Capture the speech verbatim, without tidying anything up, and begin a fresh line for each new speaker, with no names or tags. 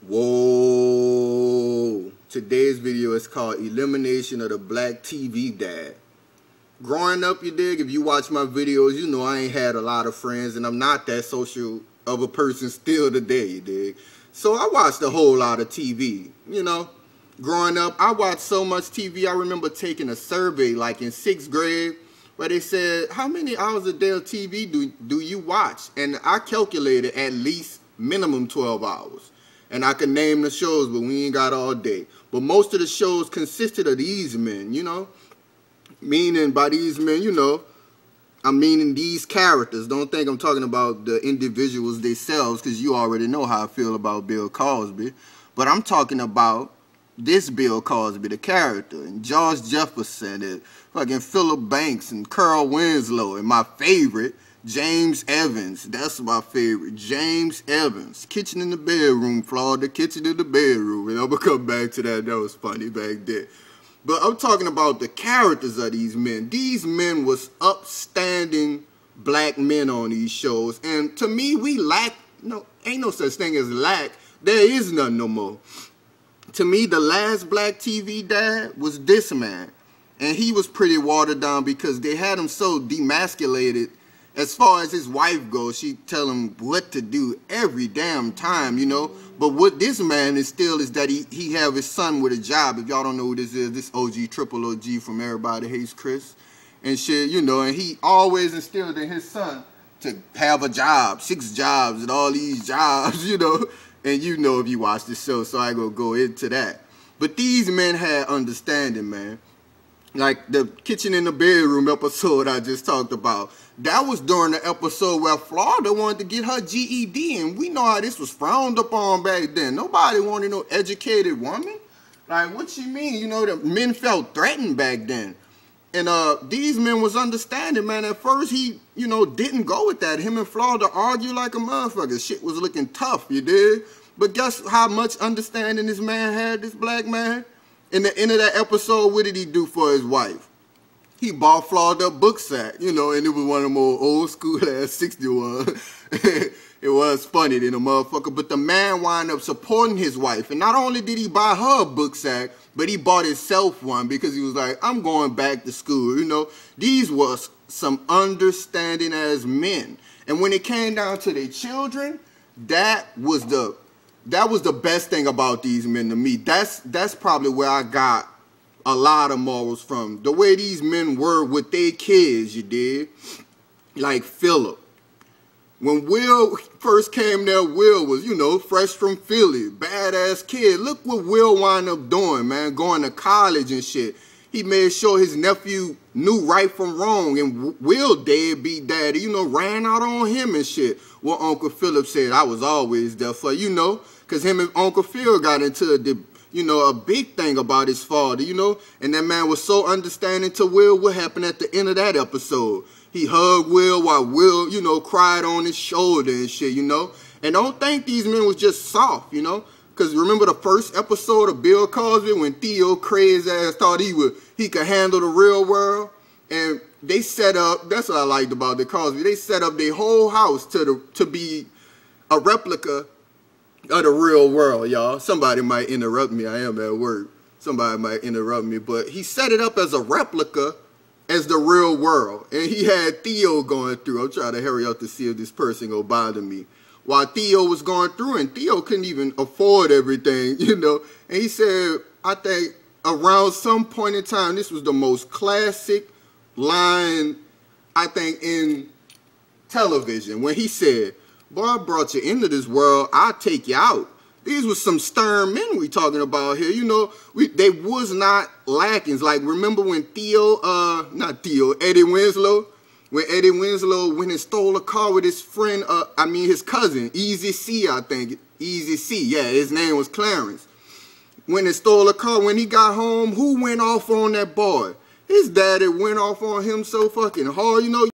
Whoa! Today's video is called Elimination of the Black T V Dad. Growing up, you dig, if you watch my videos, you know I ain't had a lot of friends and I'm not that social of a person still today, you dig. So I watched a whole lot of T V, you know. Growing up, I watched so much T V, I remember taking a survey like in sixth grade where they said, how many hours a day of T V do, do you watch? And I calculated at least minimum twelve hours. And I can name the shows, but we ain't got all day. But most of the shows consisted of these men, you know. Meaning by these men, you know, I'm meaning these characters. Don't think I'm talking about the individuals themselves, because you already know how I feel about Bill Cosby. But I'm talking about this Bill Cosby, the character, and George Jefferson, and fucking Philip Banks, and Carl Winslow, and my favorite, James Evans. That's my favorite, James Evans. Kitchen in the bedroom, Florida, kitchen in the bedroom. And I'm gonna come back to that. That was funny back then. But I'm talking about the characters of these men. These men was upstanding black men on these shows. And to me, we lack, no, ain't no such thing as lack. There is none no more. To me, the last black T V dad was this man. And he was pretty watered down because they had him so demasculated. As far as his wife goes, she tell him what to do every damn time, you know. But what this man is still is that he, he have his son with a job. If y'all don't know who this is, this O G, triple O G from Everybody Hates Chris and shit, you know. And he always instilled in his son to have a job, six jobs and all these jobs, you know. And you know if you watch the show, so I go go into that. But these men had understanding, man. Like the kitchen in the bedroom episode I just talked about. That was during the episode where Florida wanted to get her G E D, and we know how this was frowned upon back then. Nobody wanted no educated woman. Like, what you mean? You know, the men felt threatened back then. And uh, these men was understanding, man. At first, he, you know, didn't go with that. Him and Florida argued like a motherfucker. Shit was looking tough, you did. But guess how much understanding this man had, this black man? In the end of that episode, what did he do for his wife? He bought Florida a book sack, you know, and it was one of them old, old school ass sixty ones. It was funny than a motherfucker, but the man wound up supporting his wife. And not only did he buy her a book sack, but he bought himself one because he was like, I'm going back to school, you know. These was some understanding as men. And when it came down to their children, that was the that was the best thing about these men to me. That's that's probably where I got a lot of morals from. The way these men were with their kids, you did. Like Philip. When Will first came there, Will was, you know, fresh from Philly. Badass kid. Look what Will wound up doing, man. Going to college and shit. He made sure his nephew knew right from wrong. And Will deadbeat daddy, you know, ran out on him and shit. What Uncle Philip said, I was always there for, you know. Because him and Uncle Phil got into the you know, a big thing about his father, you know, and that man was so understanding to Will. What happened at the end of that episode? He hugged Will while Will, you know, cried on his shoulder and shit, you know, and don't think these men was just soft, you know, because remember the first episode of Bill Cosby when Theo crazy ass thought he would, he could handle the real world, and they set up, that's what I liked about the Cosby, they set up their whole house to the, to be a replica of the real world, y'all. Somebody might interrupt me. I am at work. Somebody might interrupt me. But he set it up as a replica as the real world. And he had Theo going through. I'm trying to hurry up to see if this person gonna bother me. While Theo was going through, and Theo couldn't even afford everything, you know. And he said, I think around some point in time, this was the most classic line, I think, in television. When he said, boy, I brought you into this world, I'll take you out. These were some stern men we talking about here. You know, we they was not lackings. Like, remember when Theo, uh, not Theo, Eddie Winslow, when Eddie Winslow went and stole a car with his friend, uh, I mean his cousin, Easy C, I think. Easy C, yeah, his name was Clarence. When he stole a car, when he got home, who went off on that boy? His daddy went off on him so fucking hard, you know.